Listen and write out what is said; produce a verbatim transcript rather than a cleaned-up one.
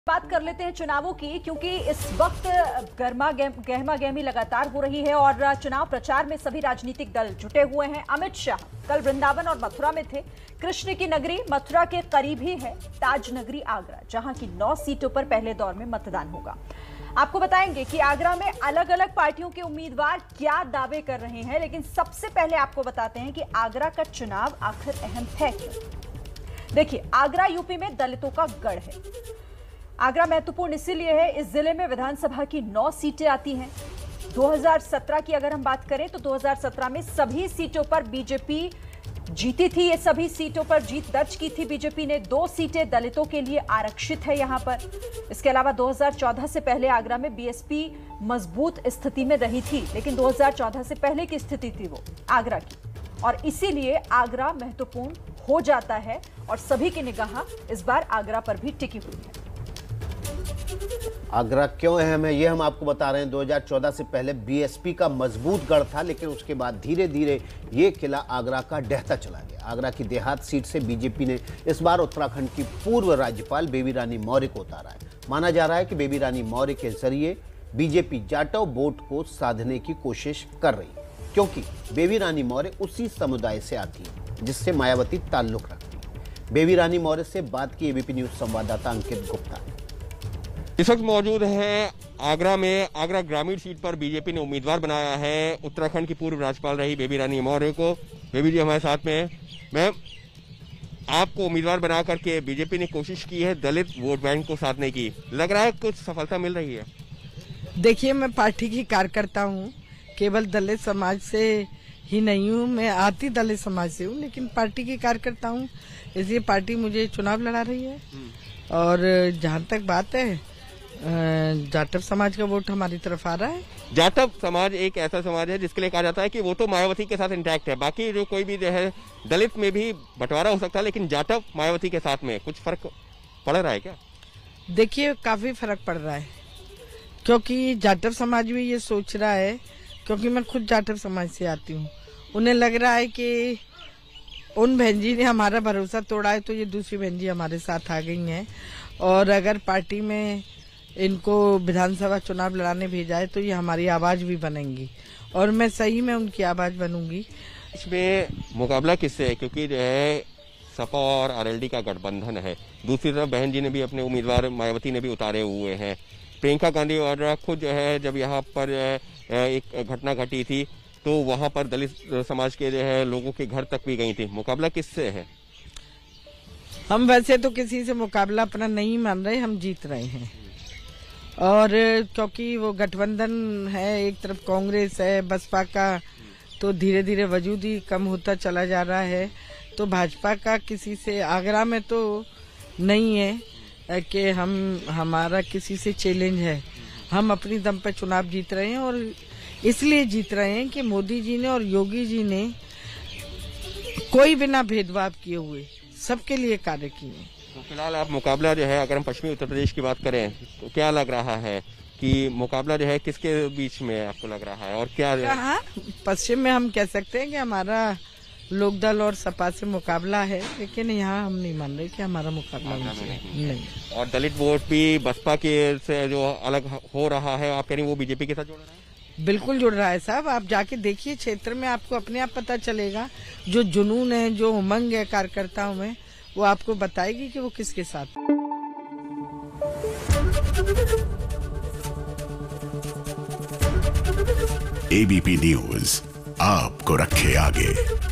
बात कर लेते हैं चुनावों की, क्योंकि इस वक्त गर्मा गहमा गहमी लगातार हो रही है और चुनाव प्रचार में सभी राजनीतिक दल जुटे हुए हैं। अमित शाह कल वृंदावन और मथुरा में थे। कृष्ण की नगरी मथुरा के करीब ही है ताज नगरी आगरा, जहां की नौ सीटों पर पहले दौर में मतदान होगा। आपको बताएंगे कि आगरा में अलग अलग पार्टियों के उम्मीदवार क्या दावे कर रहे हैं, लेकिन सबसे पहले आपको बताते हैं कि आगरा का चुनाव आखिर अहम है क्यों। देखिए, आगरा यूपी में दलितों का गढ़ है। आगरा महत्वपूर्ण इसीलिए है, इस जिले में विधानसभा की नौ सीटें आती हैं। दो हज़ार सत्रह की अगर हम बात करें तो दो हज़ार सत्रह में सभी सीटों पर बीजेपी जीती थी। ये सभी सीटों पर जीत दर्ज की थी बीजेपी ने। दो सीटें दलितों के लिए आरक्षित है यहां पर। इसके अलावा दो हज़ार चौदह से पहले आगरा में बीएसपी मजबूत स्थिति में रही थी, लेकिन दो हज़ार चौदह से पहले की स्थिति थी वो आगरा की, और इसीलिए आगरा महत्वपूर्ण हो जाता है और सभी की निगाह इस बार आगरा पर भी टिकी हुई है। आगरा क्यों अहम है, ये हम आपको बता रहे हैं। दो हज़ार चौदह से पहले बीएसपी का मजबूत गढ़ था, लेकिन उसके बाद धीरे धीरे ये किला आगरा का ढहता चला गया। आगरा की देहात सीट से बीजेपी ने इस बार उत्तराखंड की पूर्व राज्यपाल बेबी रानी मौर्य को उतारा है। माना जा रहा है कि बेबी रानी मौर्य के जरिए बीजेपी जाटव वोट को साधने की कोशिश कर रही है, क्योंकि बेबी रानी मौर्य उसी समुदाय से आती है जिससे मायावती ताल्लुक रखती है। बेबी रानी मौर्य से बात की एबीपी न्यूज संवाददाता अंकित गुप्ता। इस वक्त मौजूद है आगरा में। आगरा ग्रामीण सीट पर बीजेपी ने उम्मीदवार बनाया है उत्तराखंड की पूर्व राज्यपाल रही बेबी रानी मौर्य को। बेबी जी हमारे साथ में। मैम, आपको उम्मीदवार बना करके बीजेपी ने कोशिश की है दलित वोट बैंक को साधने की, लग रहा है कुछ सफलता मिल रही है? देखिए, मैं पार्टी की कार्यकर्ता हूँ, केवल दलित समाज से ही नहीं हूँ। मैं आती दलित समाज से हूँ, लेकिन पार्टी की कार्यकर्ता हूँ, इसलिए पार्टी मुझे चुनाव लड़ा रही है। और जहाँ तक बात है, जाटव समाज का वोट हमारी तरफ आ रहा है। जाटव समाज एक ऐसा समाज है जिसके लिए कहा जाता है कि वो तो मायावती के साथ इंटैक्ट है। बाकी जो कोई भी जो है दलित में भी बंटवारा हो सकता है, लेकिन जाटव मायावती के साथ में कुछ फर्क पड़ रहा है क्या? देखिए, काफी फर्क पड़ रहा है, क्योंकि जाटव समाज भी ये सोच रहा है, क्योंकि मैं खुद जाटव समाज से आती हूँ। उन्हें लग रहा है कि उन बहन जी ने हमारा भरोसा तोड़ा है, तो ये दूसरी बहन जी हमारे साथ आ गई हैं। और अगर पार्टी में इनको विधानसभा चुनाव लड़ाने भेजा है तो ये हमारी आवाज भी बनेंगी, और मैं सही में उनकी आवाज बनूंगी। इसमें मुकाबला किससे है, क्योंकि जो है सपा और आरएलडी का गठबंधन है। दूसरी तरफ बहन जी ने भी अपने उम्मीदवार मायावती ने भी उतारे हुए हैं। प्रियंका गांधी और खुद जो है जब यहाँ पर एक घटना घटी थी तो वहाँ पर दलित समाज के जो है लोगों के घर तक भी गई थी। मुकाबला किससे है? हम वैसे तो किसी से मुकाबला अपना नहीं मान रहे, हम जीत रहे हैं। और क्योंकि वो गठबंधन है, एक तरफ कांग्रेस है, बसपा का तो धीरे धीरे वजूद ही कम होता चला जा रहा है। तो भाजपा का किसी से आगरा में तो नहीं है कि हम हमारा किसी से चैलेंज है। हम अपनी दम पर चुनाव जीत रहे हैं, और इसलिए जीत रहे हैं कि मोदी जी ने और योगी जी ने कोई बिना भेदभाव किए हुए सबके लिए कार्य किए। तो फिलहाल आप मुकाबला जो है, अगर हम पश्चिमी उत्तर प्रदेश की बात करें तो क्या लग रहा है कि मुकाबला जो है किसके बीच में आपको लग रहा है, और क्या? हाँ, पश्चिम में हम कह सकते हैं कि हमारा लोकदल और सपा से मुकाबला है, लेकिन यहाँ हम नहीं मान रहे कि हमारा मुकाबला नहीं, नहीं। और दलित वोट भी बसपा के से जो अलग हो रहा है, आप कह रही वो बीजेपी के साथ जुड़ रहा है? बिल्कुल जुड़ रहा है साहब। आप जाके देखिए क्षेत्र में, आपको अपने आप पता चलेगा। जो जुनून है, जो उमंग है कार्यकर्ताओं में, वो आपको बताएगी कि वो किसके साथ। एबीपी न्यूज आपको रखे आगे।